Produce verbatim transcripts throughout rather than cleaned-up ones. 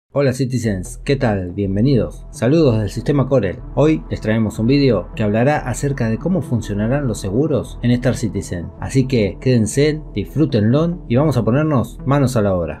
Hola Citizens, ¿qué tal? Bienvenidos. Saludos del sistema Corel. Hoy les traemos un vídeo que hablará acerca de cómo funcionarán los seguros en Star Citizen. Así que quédense, disfrútenlo y vamos a ponernos manos a la obra.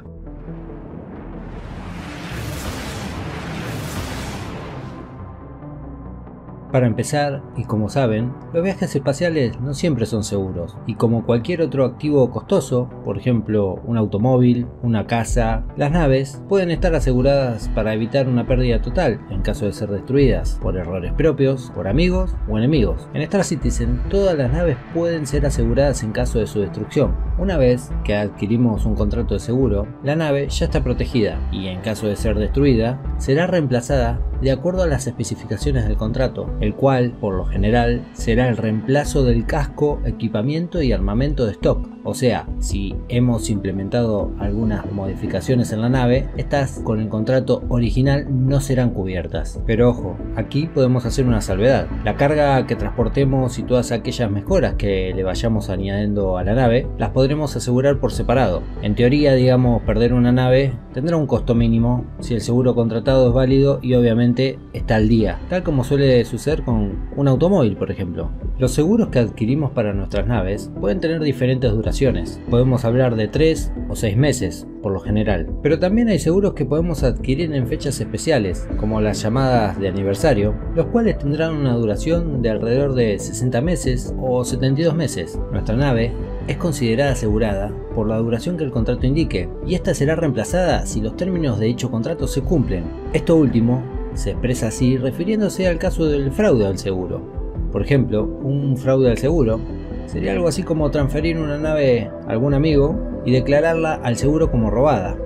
Para empezar, y como saben, los viajes espaciales no siempre son seguros, y como cualquier otro activo costoso, por ejemplo un automóvil, una casa, las naves pueden estar aseguradas para evitar una pérdida total en caso de ser destruidas por errores propios, por amigos o enemigos. En Star Citizen todas las naves pueden ser aseguradas en caso de su destrucción. Una vez que adquirimos un contrato de seguro, la nave ya está protegida y en caso de ser destruida, será reemplazada de acuerdo a las especificaciones del contrato, el cual, por lo general, será el reemplazo del casco, equipamiento y armamento de stock. O sea, si hemos implementado algunas modificaciones en la nave, estas con el contrato original no serán cubiertas. Pero ojo, aquí podemos hacer una salvedad. La carga que transportemos y todas aquellas mejoras que le vayamos añadiendo a la nave, las podremos asegurar por separado. En teoría, digamos, perder una nave tendrá un costo mínimo si el seguro contratado es válido y obviamente está al día, tal como suele suceder con un automóvil, por ejemplo. Los seguros que adquirimos para nuestras naves pueden tener diferentes duraciones. Podemos hablar de tres o seis meses, por lo general. Pero también hay seguros que podemos adquirir en fechas especiales, como las llamadas de aniversario, los cuales tendrán una duración de alrededor de sesenta meses o setenta y dos meses. Nuestra nave es considerada asegurada por la duración que el contrato indique, y esta será reemplazada si los términos de dicho contrato se cumplen. Esto último se expresa así refiriéndose al caso del fraude al seguro. Por ejemplo, un fraude al seguro sería algo así como transferir una nave a algún amigo y declararla al seguro como robada.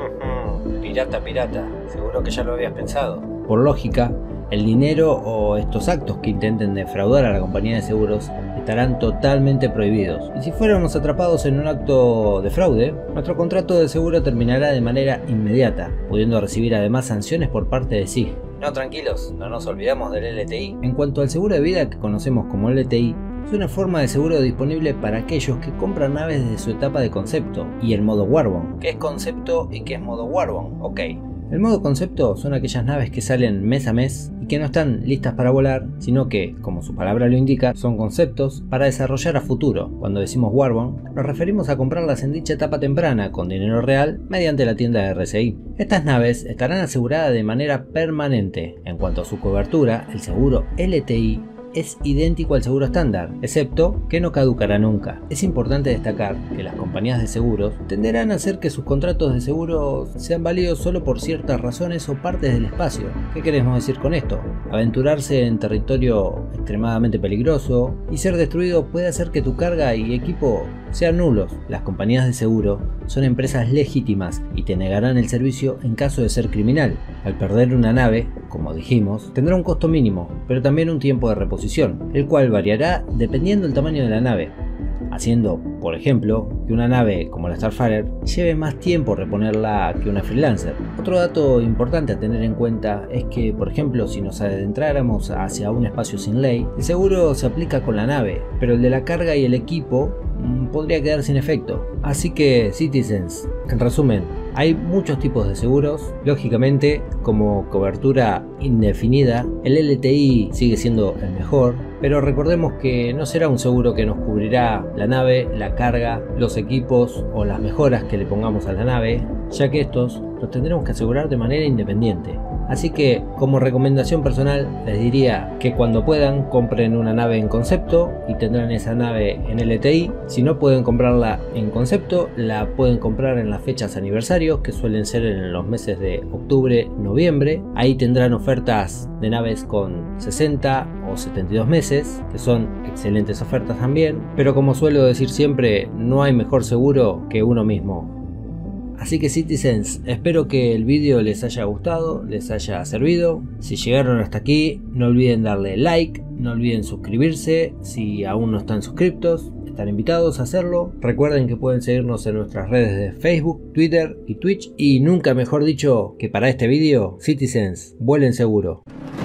Pirata, pirata, seguro que ya lo habías pensado. Por lógica, el dinero o estos actos que intenten defraudar a la compañía de seguros estarán totalmente prohibidos. Y si fuéramos atrapados en un acto de fraude, nuestro contrato de seguro terminará de manera inmediata, pudiendo recibir además sanciones por parte de sí. No, tranquilos, no nos olvidamos del L T I. En cuanto al seguro de vida que conocemos como L T I, es una forma de seguro disponible para aquellos que compran naves desde su etapa de concepto y el modo Warbound. ¿Qué es concepto y qué es modo Warbound? Ok. El modo concepto son aquellas naves que salen mes a mes y que no están listas para volar, sino que, como su palabra lo indica, son conceptos para desarrollar a futuro. Cuando decimos Warbound, nos referimos a comprarlas en dicha etapa temprana con dinero real mediante la tienda de R C I. Estas naves estarán aseguradas de manera permanente. En cuanto a su cobertura, el seguro L T I es idéntico al seguro estándar, excepto que no caducará nunca. Es importante destacar que las compañías de seguros tenderán a hacer que sus contratos de seguros sean válidos solo por ciertas razones o partes del espacio. ¿Qué queremos decir con esto? Aventurarse en territorio extremadamente peligroso y ser destruido puede hacer que tu carga y equipo sean nulos. Las compañías de seguro son empresas legítimas y te negarán el servicio en caso de ser criminal. Al perder una nave, como dijimos, tendrá un costo mínimo, pero también un tiempo de reposición, el cual variará dependiendo del tamaño de la nave, haciendo, por ejemplo, que una nave como la Starfarer lleve más tiempo reponerla que una Freelancer. Otro dato importante a tener en cuenta es que, por ejemplo, si nos adentráramos hacia un espacio sin ley, el seguro se aplica con la nave, pero el de la carga y el equipo mmm, podría quedar sin efecto. Así que, Citizens, en resumen, hay muchos tipos de seguros. Lógicamente, como cobertura indefinida, el L T I sigue siendo el mejor, pero recordemos que no será un seguro que nos cubrirá la nave, la carga, los equipos o las mejoras que le pongamos a la nave, ya que estos los tendremos que asegurar de manera independiente. Así que, como recomendación personal, les diría que cuando puedan compren una nave en concepto y tendrán esa nave en L T I. Si no pueden comprarla en concepto, la pueden comprar en las fechas aniversarios, que suelen ser en los meses de octubre, noviembre. Ahí tendrán ofertas de naves con sesenta o setenta y dos meses, que son excelentes ofertas también. Pero como suelo decir siempre, no hay mejor seguro que uno mismo. Así que Citizens, espero que el vídeo les haya gustado, les haya servido. Si llegaron hasta aquí, no olviden darle like, no olviden suscribirse. Si aún no están suscriptos, están invitados a hacerlo. Recuerden que pueden seguirnos en nuestras redes de Facebook, Twitter y Twitch. Y nunca mejor dicho que para este vídeo, Citizens, vuelen seguro.